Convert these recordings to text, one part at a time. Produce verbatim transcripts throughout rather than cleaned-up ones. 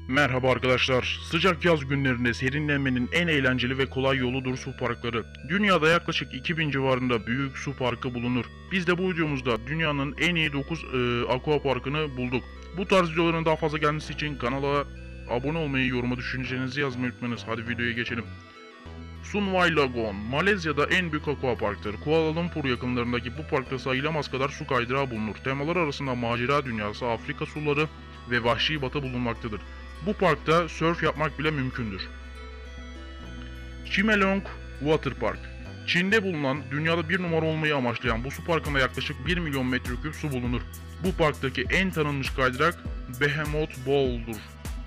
Merhaba arkadaşlar. Sıcak yaz günlerinde serinlenmenin en eğlenceli ve kolay yoludur su parkları. Dünyada yaklaşık iki bin civarında büyük su parkı bulunur. Biz de bu videomuzda dünyanın en iyi dokuz e, aqua parkını bulduk. Bu tarz videoların daha fazla gelmesi için kanala abone olmayı, yoruma düşüncelerinizi yazmayı unutmayınız. Hadi videoya geçelim. Sunway Lagoon, Malezya'da en büyük aqua parktır. Kuala Lumpur yakınlarındaki bu parkta sayılamaz kadar su kaydırağı bulunur. Temalar arasında macera dünyası, Afrika suları ve vahşi batı bulunmaktadır. Bu parkta sörf yapmak bile mümkündür. Chimelong Water Park. Çin'de bulunan, dünyada bir numara olmayı amaçlayan bu su parkında yaklaşık bir milyon metreküp su bulunur. Bu parktaki en tanınmış kaydırak Behemoth Bowl'dur.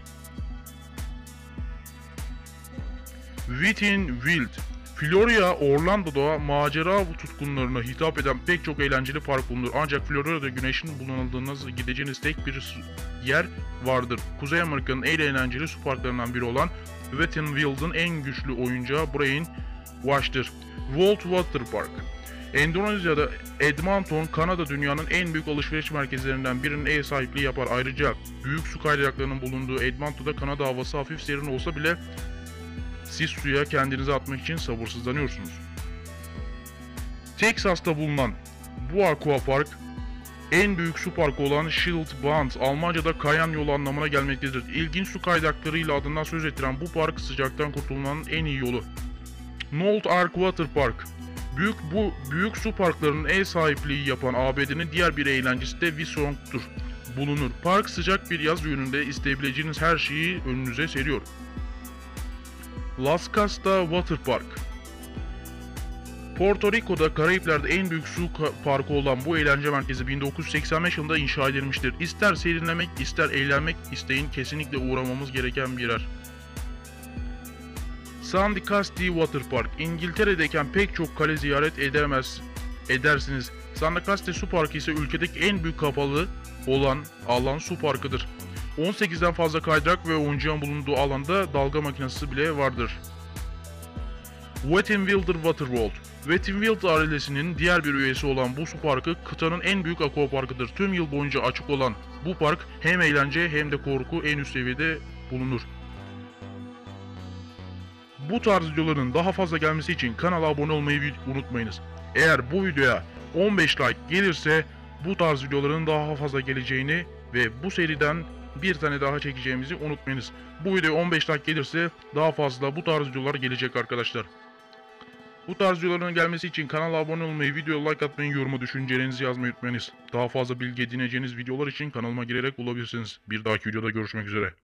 Wet n Wild. Florida, Orlando'da macera tutkunlarına hitap eden pek çok eğlenceli park bulunur. Ancak Florida'da güneşin bulunduğunuz gideceğiniz tek bir yer vardır. Kuzey Amerika'nın en eğlenceli su parklarından biri olan Wet n Wild'ın en güçlü oyuncağı Brain Wash'tır. World Water Park. Endonezya'da Edmonton, Kanada dünyanın en büyük alışveriş merkezlerinden birinin ev sahipliği yapar. Ayrıca büyük su kaydıraklarının bulunduğu Edmonton'da Kanada havası hafif serin olsa bile siz suya kendinizi atmak için sabırsızlanıyorsunuz. Texas'ta bulunan bu aqua park, en büyük su parkı olan Schildbahn, Almanca'da kayan yolu anlamına gelmektedir. İlginç su kaydaklarıyla adından söz ettiren bu park sıcaktan kurtulmanın en iyi yolu. North Ark Water Park. Büyük bu büyük su parklarının ev sahipliği yapan A B D'nin diğer bir eğlencesi de Wisong'tur. Bulunur. Park sıcak bir yaz gününde isteyebileceğiniz her şeyi önünüze seriyor. Las Castas Water Park. Porto Rico'da Karayipler'de en büyük su parkı olan bu eğlence merkezi bin dokuz yüz seksen beş yılında inşa edilmiştir. İster serinlemek, ister eğlenmek isteyin, kesinlikle uğramamız gereken bir yer. Sandicasti Water Park. İngiltere'deyken pek çok kale ziyaret edemez edersiniz. Sandicasti Su Parkı ise ülkedeki en büyük kapalı olan alan su parkıdır. on sekizden fazla kaydırak ve oyuncağın bulunduğu alanda dalga makinesi bile vardır. Wet n Wild Water World. Wet n Wild ailesinin diğer bir üyesi olan bu su parkı kıtanın en büyük aquaparkıdır. Tüm yıl boyunca açık olan bu park hem eğlence hem de korku en üst seviyede bulunur. Bu tarz videoların daha fazla gelmesi için kanala abone olmayı unutmayınız. Eğer bu videoya on beş like gelirse bu tarz videoların daha fazla geleceğini ve bu seriden bir tane daha çekeceğimizi unutmayınız. Bu video on beş like gelirse daha fazla bu tarz videolar gelecek arkadaşlar. Bu tarz videoların gelmesi için kanala abone olmayı, videoya like atmayı, yoruma düşüncelerinizi yazmayı unutmayınız. Daha fazla bilgi edineceğiniz videolar için kanalıma girerek bulabilirsiniz. Bir dahaki videoda görüşmek üzere.